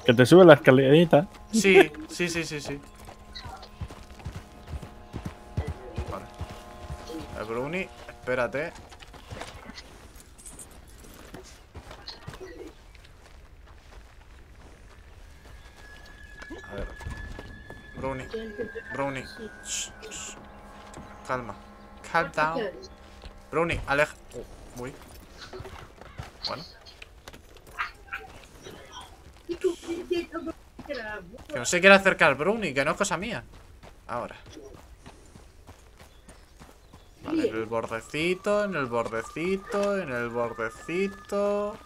Que te sube la escalerita. Sí. Vale. El Brownie, espérate. A ver. Brownie. Shh. Calma. Calm down. Brownie, aleja. Uy. Bueno. Que no se quiere acercar Brownie, que no es cosa mía. Ahora. Vale, en el bordecito, en el bordecito, en el bordecito.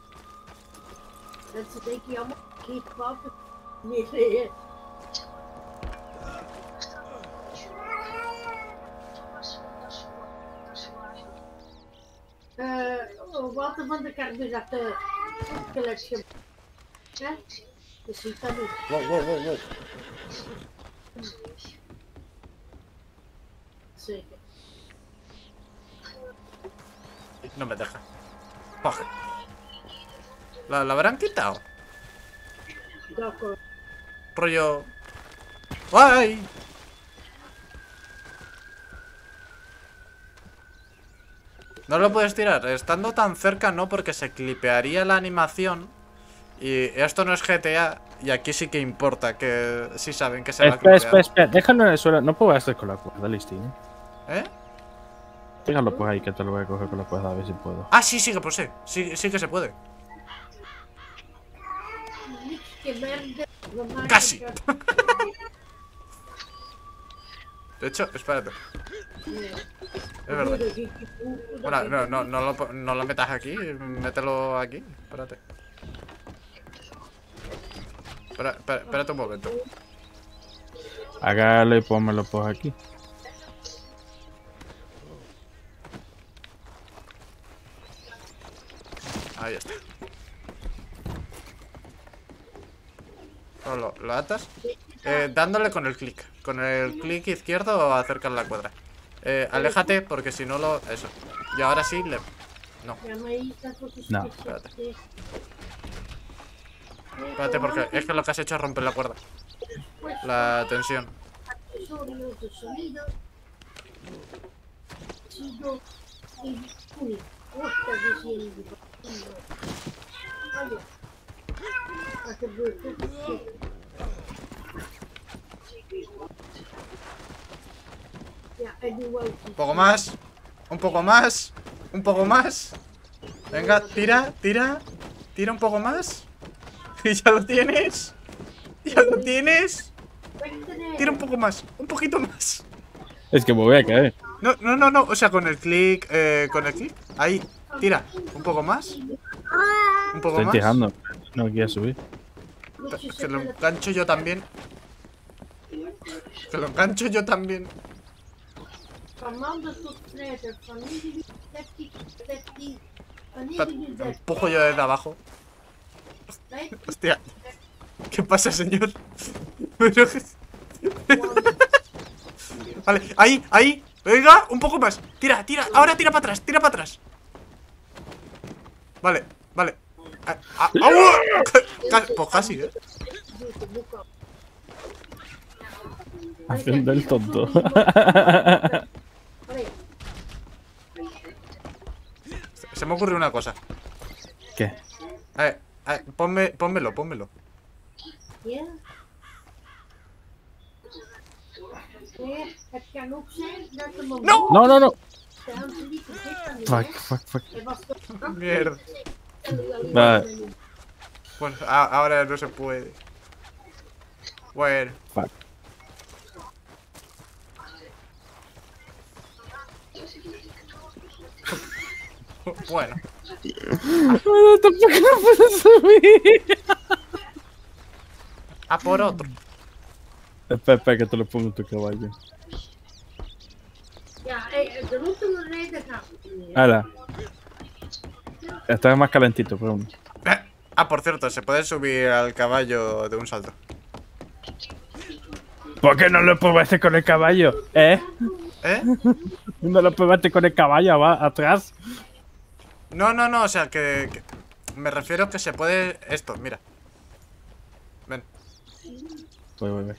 Walter van der Kerk dus dat geluidsje. Ja? Dus ziet dat niet. Wow. Zeker. No me deja. Fuck. ¿La habrán quitado? D'accord. Rollo. ¡Ay! No lo puedes tirar. Estando tan cerca no, porque se clipearía la animación. Y esto no es GTA. Y aquí sí que importa, que sí saben que se va a clipear. Espera. Déjalo en el suelo. No puedo hacer con la cuerda, Listín. ¿Eh? Déjalo pues ahí, que te lo voy a coger con la cuerda a ver si puedo. Ah, sí que pues sí que se puede. Casi. De hecho, espérate. Es verdad. Bueno, no lo metas aquí. Mételo aquí. Espérate. Espérate un momento. Hágalo y pónmelo pues aquí. Ahí está. Lo atas. Dándole con el clic. Con el clic izquierdo acercas la cuadra. Aléjate porque si no lo... Eso. Y ahora sí le... No. No. Espérate. Espérate porque es que lo que has hecho es romper la cuerda. La tensión. Un poco más. Un poco más. Un poco más. Venga, tira. Tira un poco más. Y ya lo tienes. Ya lo tienes. Tira un poco más. Un poquito más. Es que me voy a caer. No. O sea, con el clic. Con el clic. Ahí. Tira. Un poco más. Un poco Estoy más. tirando. No quiero subir. Que lo engancho yo también. Que lo engancho yo también. Lo empujo yo desde abajo. Hostia. ¿Qué pasa, señor? Pero... Vale, ahí. Venga, un poco más. Tira. Ahora tira para atrás. Vale. Pues casi, Haciendo el tonto. Se me ocurrió una cosa. ¿Qué? Pónmelo. No. Fuck. Mierda. Vale. Bueno, ahora no se puede. Bueno. Fuck. Bueno. No, tampoco no puedo subir. A por otro. Espera, que te lo pongo en tu caballo. Hala. Está más calentito, pero uno. Por cierto, se puede subir al caballo de un salto. ¿Por qué no lo probaste con el caballo? ¿Eh? No lo probaste con el caballo atrás. No, o sea que me refiero que se puede... Esto, mira. Ven. Voy.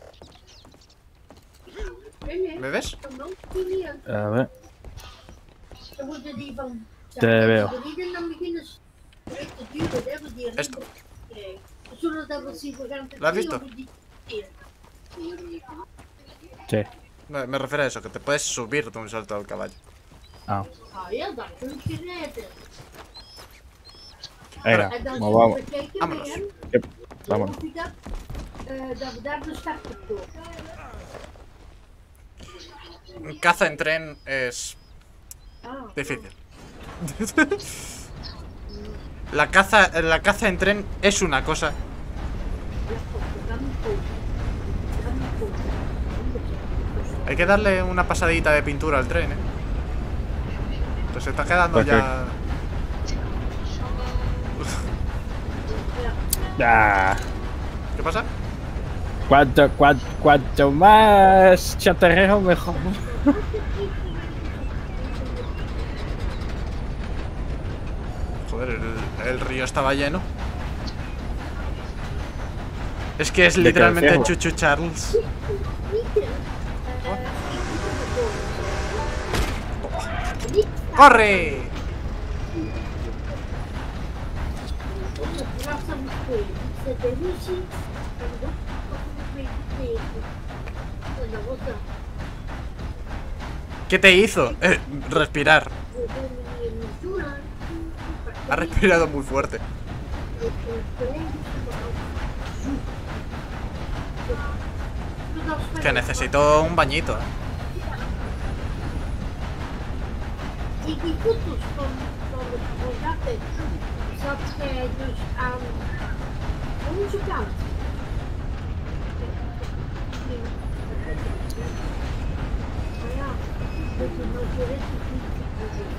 ¿Me ves? A ver. Te veo. Esto. ¿Lo has visto? Sí. Me refiero a eso, que te puedes subir de un salto al caballo. Ah. Venga, vamos. Vámonos. Yep, vámonos. Un caza en tren es difícil. La caza en tren es una cosa. Hay que darle una pasadita de pintura al tren, Pues se está quedando ¿Por qué? ya. Ah. ¿Qué pasa? Cuanto más chatarrero, mejor. Joder, el río estaba lleno. Es que es ¿De literalmente qué hacía? Chuchu Charles. ¡Corre! ¿Qué te hizo? Respirar. Ha respirado muy fuerte. Que necesito un bañito. Die foto's van de fotografen zat dus aan onze kant. Maar ja, dat is nog juristisch niet gezien.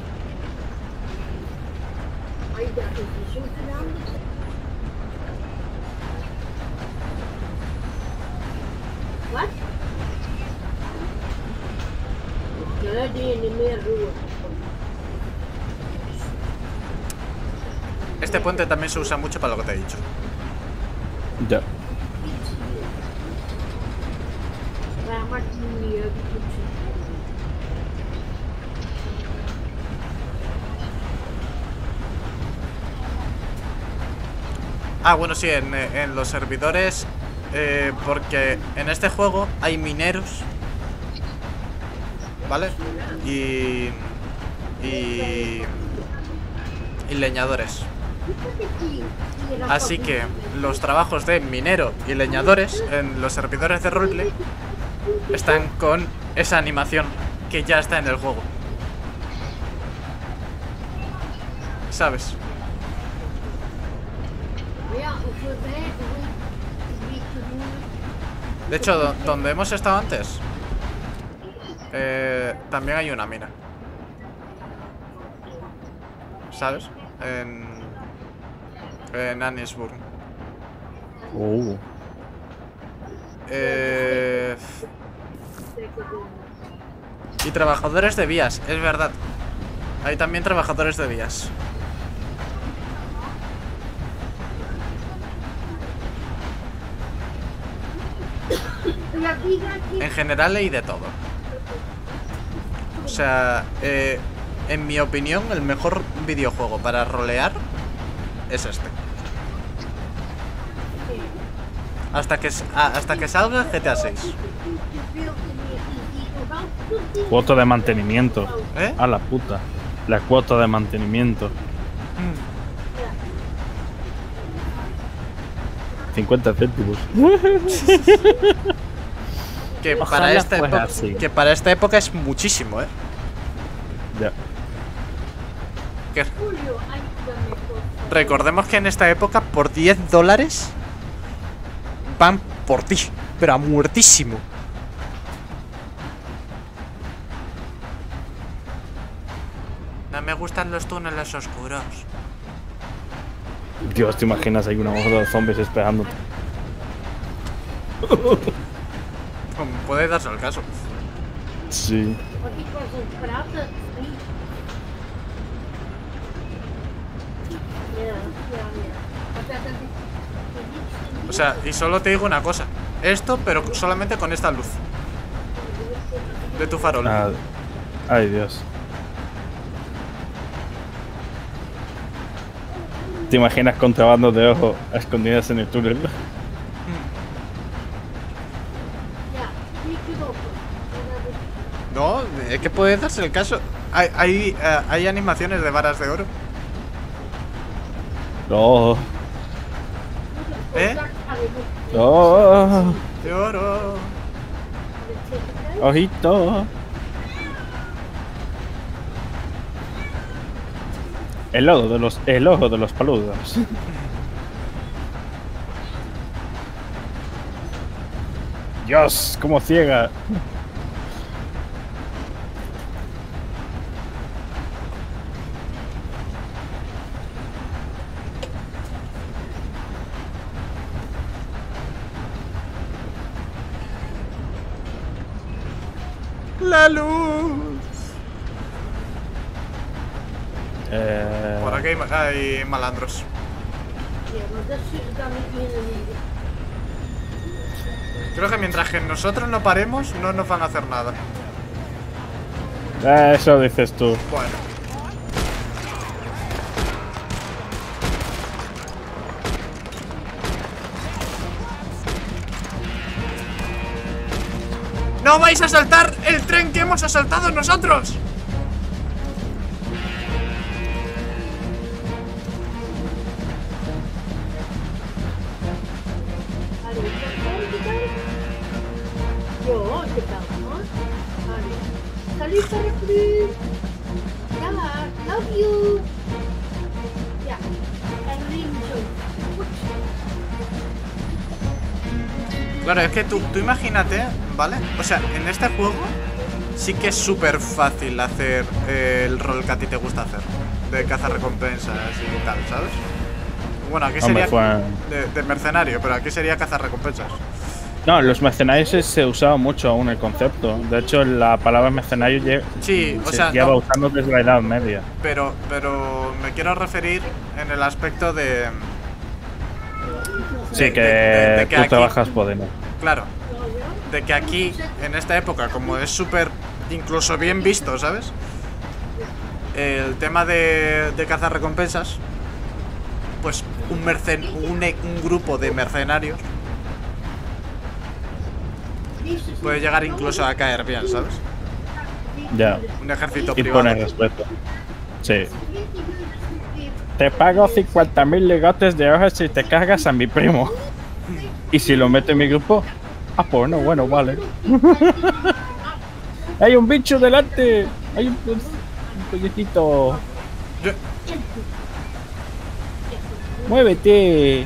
Maar je dacht dat je zo gedaan is. Wat? Ja, die in de meer roer. Este puente también se usa mucho para lo que te he dicho. Ya. Ah, bueno, sí, en los servidores. Porque en este juego hay mineros. ¿Vale? Y leñadores. Así que los trabajos de minero y leñadores en los servidores de roleplay están con esa animación que ya está en el juego. ¿Sabes? De hecho, donde hemos estado antes, también hay una mina. ¿Sabes? En Annisburg. Y trabajadores de vías, es verdad. Hay también trabajadores de vías. En general hay de todo. O sea, en mi opinión, el mejor videojuego para rolear es este. Hasta que salga GTA 6. Cuota de mantenimiento. ¿Eh? A la puta. La cuota de mantenimiento. 50 céntimos. Que Ojalá fuera así. para esta época es muchísimo, Ya. Que recordemos que en esta época por $10 van por ti, pero a muertísimo. No me gustan los túneles oscuros. Dios, ¿te imaginas? Hay una horda de zombies esperándote. Puede darse el caso. Sí. O sea, y solo te digo una cosa. Esto, pero solamente con esta luz de tu farol. Ay, Dios. ¿Te imaginas contrabando de ojo a escondidas en el túnel? No, es que puede darse el caso. Hay animaciones de varas de oro. No. ¿Eh? No. De oro. Ojito. El ojo de los paludos. Dios, cómo ciega. La luz. Por aquí hay malandros. Creo que mientras que nosotros no paremos, no nos van a hacer nada. Eso dices tú. Bueno. ¡No vais a saltar el tren que hemos asaltado nosotros! Claro, es que tú imagínate, ¿vale? O sea, en este juego sí que es súper fácil hacer el rol que a ti te gusta hacer, de cazarrecompensas y tal, ¿sabes? Bueno, aquí sería de mercenario, pero aquí sería cazarrecompensas. No, los mercenarios se usaba mucho aún el concepto. De hecho, la palabra mercenario sí, o sea, lleva usando desde la Edad Media. Pero me quiero referir en el aspecto de... Sí, que tú aquí trabajas Podemos. Claro. De que aquí, en esta época, como es súper, incluso bien visto, ¿sabes? El tema de cazar recompensas, pues un grupo de mercenarios puede llegar incluso a caer bien, ¿sabes? Ya. Un ejército y privado. Pone respeto. Sí. Te pago 50.000 ligotes de hojas si te cargas a mi primo. Y si lo meto en mi grupo, pues no, bueno, vale. Hay un bicho delante. Hay un polletito. Muévete.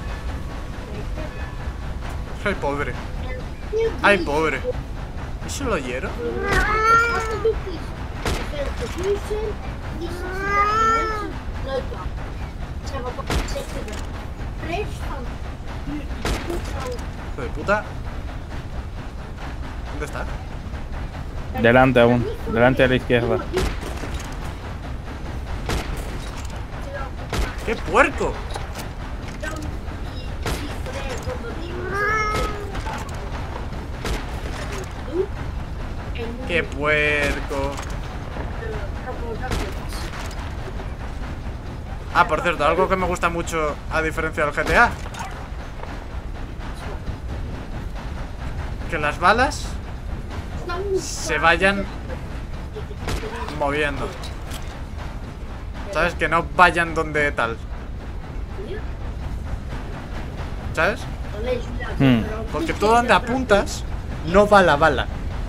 Ay, pobre. Ay, pobre. ¿Eso lo hiero? Hijo de puta. ¿Dónde está? Delante aún. Delante a la izquierda. ¡Qué puerco! ¡Qué puerco! Ah, por cierto, algo que me gusta mucho a diferencia del GTA, que las balas se vayan moviendo, ¿sabes? Que no vayan donde tal, ¿sabes? Porque tú donde apuntas no va la bala.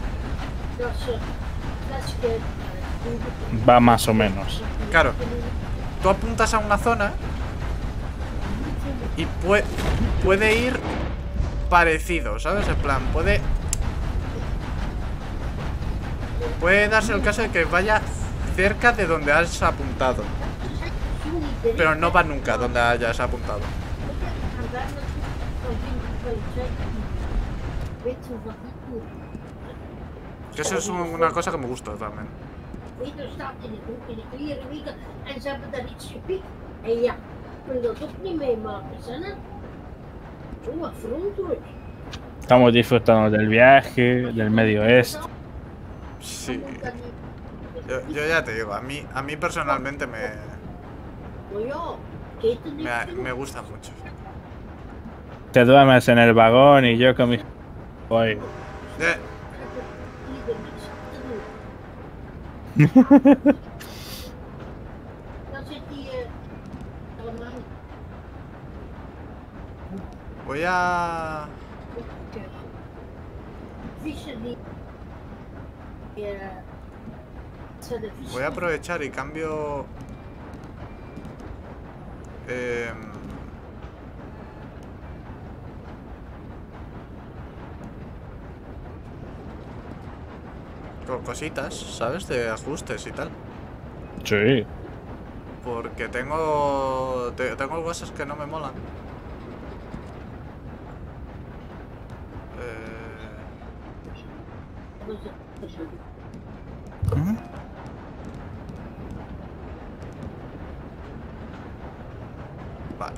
Va más o menos. Claro. Tú apuntas a una zona y puede ir parecido, ¿sabes? En plan, puede darse el caso de que vaya cerca de donde has apuntado, pero no va nunca donde hayas apuntado. Que eso es una cosa que me gusta también. Staat in de klerenwinkel en ze hebben daar iets gepikt. En ja, ik wil dat ook niet meemaken, hè? Yo afronto. Estamos disfrutando del viaje, del medio oeste. Sí. Yo ya te digo, a mí personalmente me gusta mucho. Te duermes en el vagón y yo con mi... Voy. Voy a... Voy a aprovechar y cambio... cositas, ¿sabes? De ajustes y tal. Sí. Porque tengo cosas que no me molan. Vale.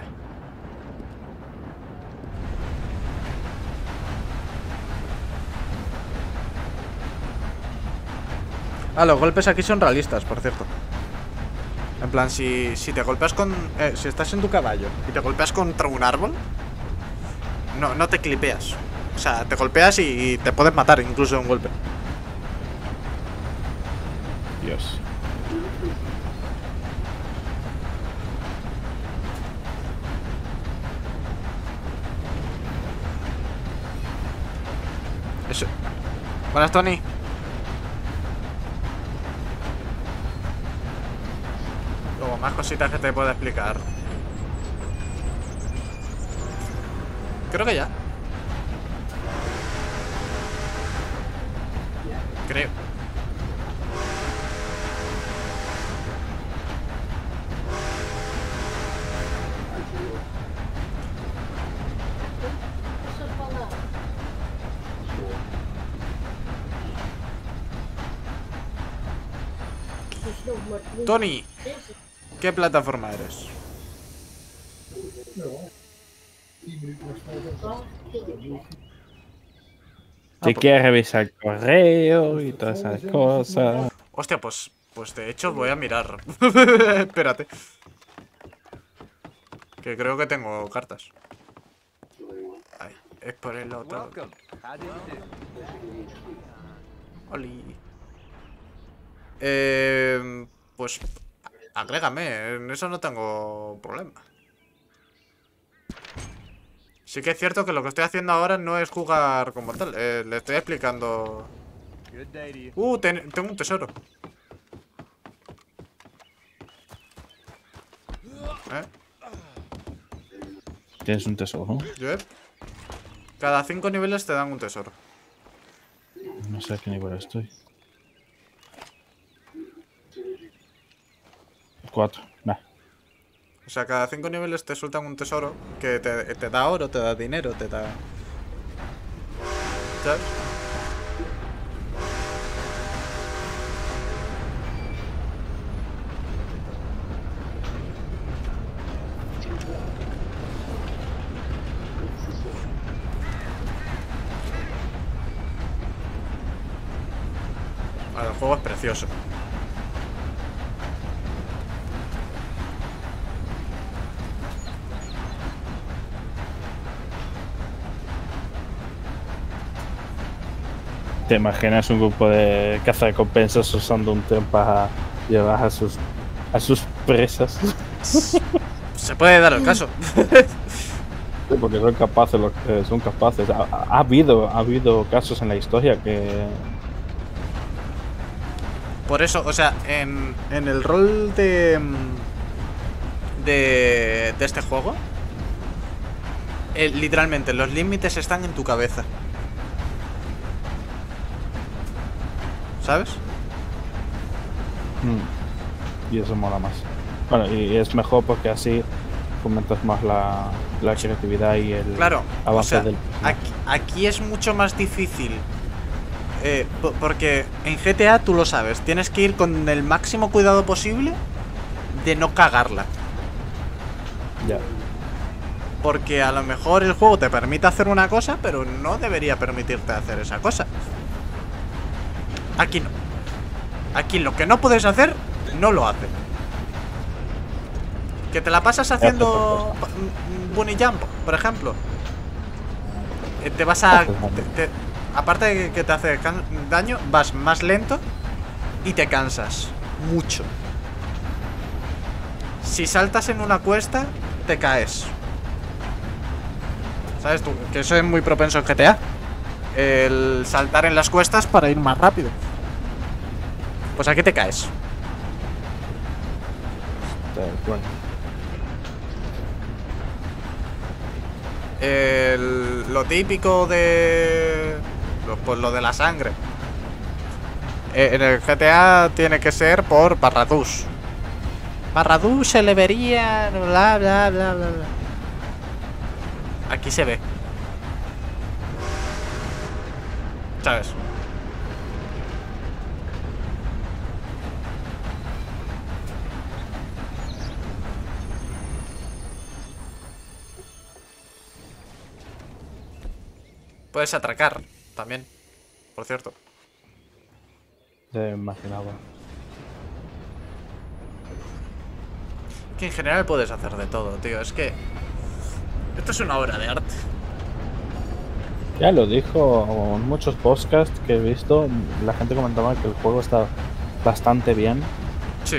Los golpes aquí son realistas, por cierto. En plan, si te golpeas con... si estás en tu caballo y te golpeas contra un árbol, no te clipeas. O sea, te golpeas y te puedes matar incluso de un golpe. Dios. Eso. Buenas, Tony. Luego, más cositas que te puedo explicar. Creo que ya. Creo. Tony, ¿qué plataforma eres? Si quieres revisar el correo y todas esas cosas. Hostia, pues de hecho voy a mirar. Espérate. Que creo que tengo cartas. Ay, es por el otro. Oli. Pues agrégame, en eso no tengo problema. Sí que es cierto que lo que estoy haciendo ahora no es jugar como tal. Le estoy explicando. Tengo un tesoro. Tienes un tesoro. Yep. Cada 5 niveles te dan un tesoro. No sé a qué nivel estoy. 4. Nah. O sea, cada 5 niveles te sueltan un tesoro que te da oro, te da dinero, te da... ¿sabes? Vale, el juego es precioso. ¿Te imaginas un grupo de cazarrecompensas usando un tren para llevar a sus presas? Se puede dar el caso. Porque son capaces, son capaces. Ha habido casos en la historia que... Por eso, o sea, en el rol de este juego, literalmente los límites están en tu cabeza. ¿Sabes? Y eso mola más. Bueno, y es mejor porque así fomentas más la creatividad y el avance del... Aquí es mucho más difícil. Porque en GTA tú lo sabes, tienes que ir con el máximo cuidado posible de no cagarla. Ya. Porque a lo mejor el juego te permite hacer una cosa, pero no debería permitirte hacer esa cosa. Aquí no. Aquí lo que no puedes hacer, no lo hace. Que te la pasas haciendo bunny jump, por ejemplo. Te vas a... aparte de que te hace daño, vas más lento y te cansas mucho. Si saltas en una cuesta, te caes. ¿Sabes tú? Que eso es muy propenso en GTA. El saltar en las cuestas para ir más rápido. Pues aquí te caes. Lo típico de... pues lo de la sangre. En el GTA tiene que ser por Barradús. Barradús se le vería... bla, bla, bla, bla, bla. Aquí se ve. ¿Sabes? Puedes atracar también, por cierto. Se imaginaba. Que en general puedes hacer de todo, tío. Es que... esto es una obra de arte. Ya lo dijo en muchos podcasts que he visto. La gente comentaba que el juego está bastante bien. Sí.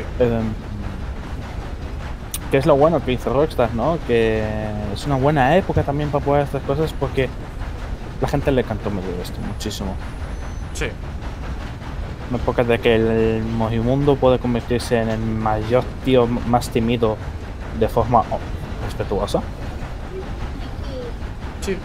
Que es lo bueno que hizo Rockstar, ¿no? Que es una buena época también para poder hacer estas cosas porque la gente le cantó medio esto muchísimo. Sí. Una época de que el Mojimundo puede convertirse en el mayor tío más temido de forma respetuosa. Sí.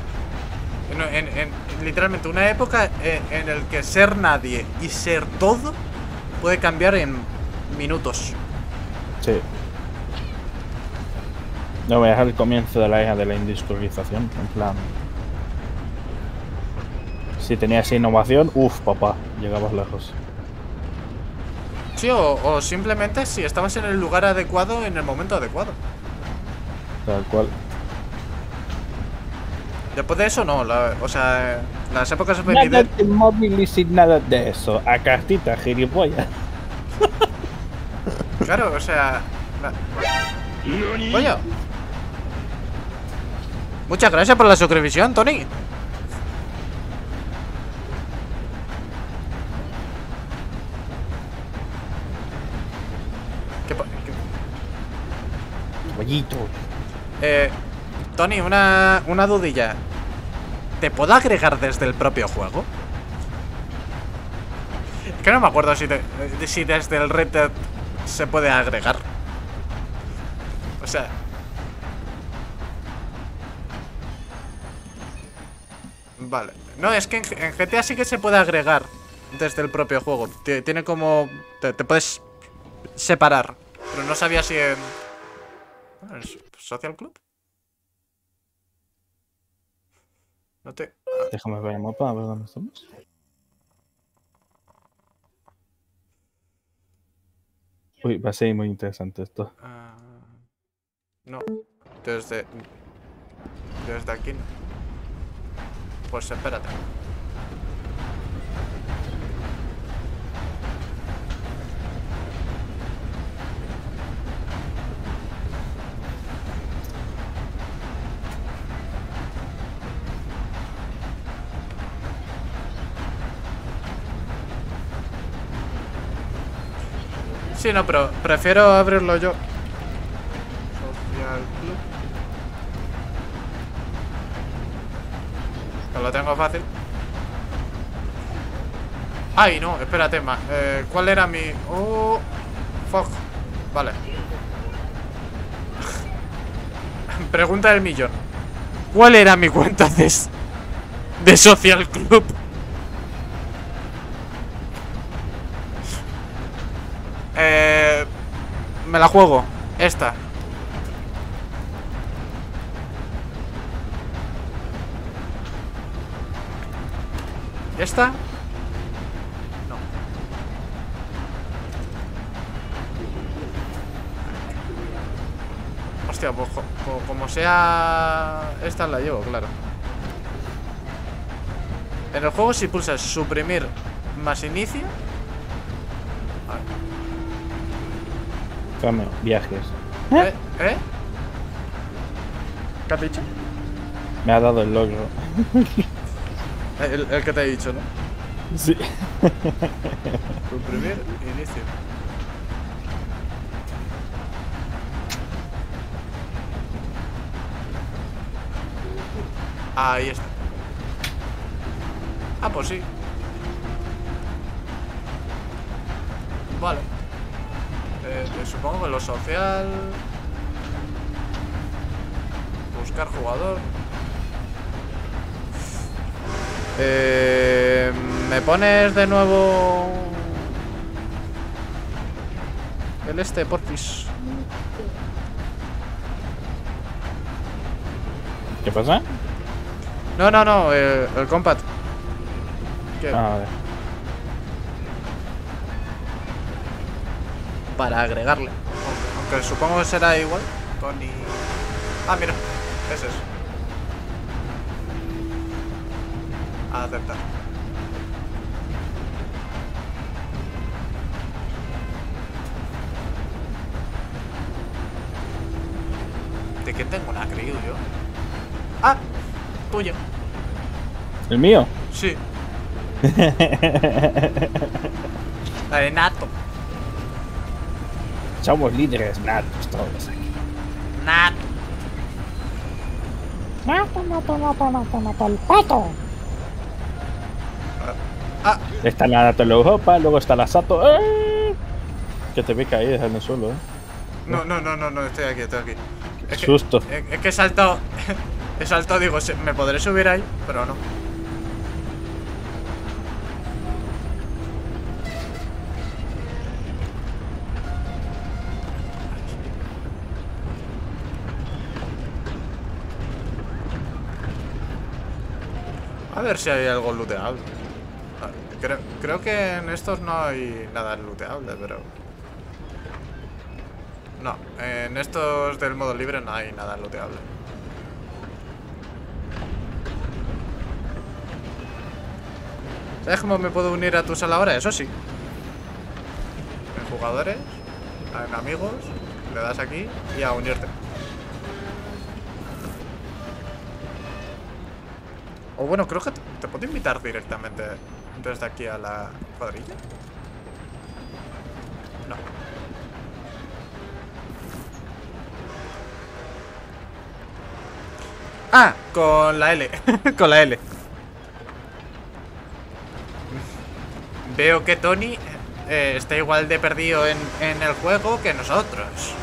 Literalmente una época en el que ser nadie y ser todo puede cambiar en minutos. Sí. No voy a dejar el comienzo de la era de la industrialización. En plan, si tenías innovación, uff, papá, llegabas lejos. Sí, o simplemente si estabas en el lugar adecuado en el momento adecuado. Tal cual. Después de eso, no. O sea, las épocas Nada venideras. de móvil y sin nada de eso. A cartita, gilipollas. Claro, o sea. Coño. Muchas gracias por la suscripción, Tony. Pollito. Tony, una dudilla. ¿Te puedo agregar desde el propio juego? Es que no me acuerdo si desde el Red Dead se puede agregar. O sea... Vale. No, es que en GTA sí que se puede agregar desde el propio juego. Tiene como... Te puedes separar. Pero no sabía si en... Bueno, ¿es Social Club? No te... Déjame ver el mapa, a ver dónde estamos. Uy, va a ser muy interesante esto. No. Desde aquí no. Pues espérate. Sí, no, pero prefiero abrirlo yo. Social Club. Que lo tengo fácil. Ay, no, espérate más. ¿Cuál era mi...? Oh, fuck. Vale. Pregunta del millón. ¿Cuál era mi cuenta de Social Club? Me la juego. Esta. ¿Esta? No. Hostia, pues como sea... Esta la llevo, claro. En el juego si pulsas suprimir más inicio... Dame, viajes. ¿Eh? ¿Qué has dicho? Me ha dado el logro. El que te he dicho, ¿no? Sí. Suprimir inicio. Ahí está. Ah, pues sí. Vale. Supongo que lo social... Buscar jugador. ¿Me pones de nuevo el porfis? ¿Qué pasa? No, el compat. ¿Qué? Ah, vale. Para agregarle. Aunque supongo que será igual. Tony. Ah, mira. Es eso. Aceptar. ¿De quién tengo una crew yo? Ah, tuyo. ¿El mío? Sí. La de Nato. Somos líderes natos todos aquí. Nato. Nato, el pato. Ah, Está la Nato Europa, luego está la Sato. ¡Eh! Que te ve caída en el suelo, no, estoy aquí. Qué susto. Es que he saltado. He saltado, digo, me podré subir ahí, pero no. A ver si hay algo looteable. Creo que en estos no hay nada looteable, pero... No, en estos del modo libre no hay nada looteable. ¿Sabes cómo me puedo unir a tu sala ahora? Eso sí. En jugadores, en amigos, le das aquí y a unirte. O bueno, creo que te puedo invitar directamente desde aquí a la cuadrilla. No. Ah, con la L. Con la L. Veo que Tony está igual de perdido en el juego que nosotros.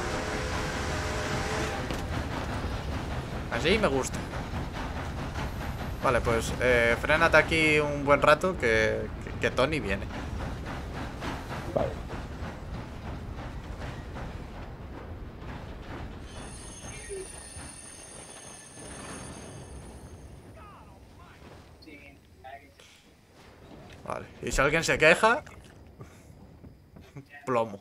Así me gusta. Vale, pues frénate aquí un buen rato que Tony viene. Vale. Vale, y si alguien se queja, plomo.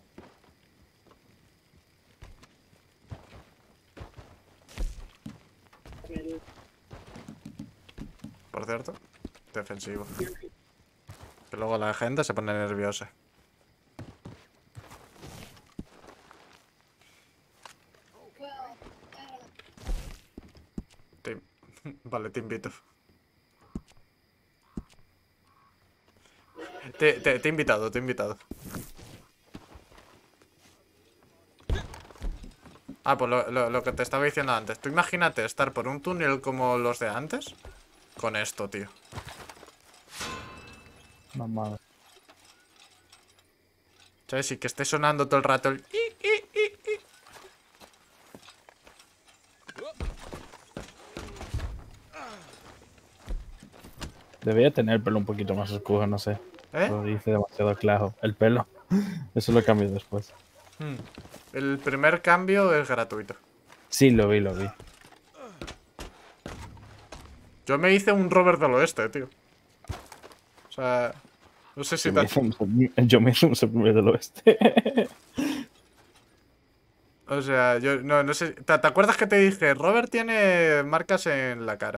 Por cierto, defensivo. Que luego la gente se pone nerviosa. Vale, te invito. Te he invitado, te he invitado. Ah, pues lo que te estaba diciendo antes. Tú imagínate estar por un túnel como los de antes. Con esto, tío. Mamá. ¿Sabes? Y que esté sonando todo el rato el... Debería tener el pelo un poquito más oscuro, no sé. ¿Eh? Lo dice demasiado claro. El pelo. Eso lo cambio después. El primer cambio es gratuito. Sí, lo vi, lo vi. Yo me hice un Robert del Oeste, tío. O sea... No sé si Yo me hice un Supreme del Oeste. O sea, yo no sé. ¿Te acuerdas que te dije? Robert tiene marcas en la cara.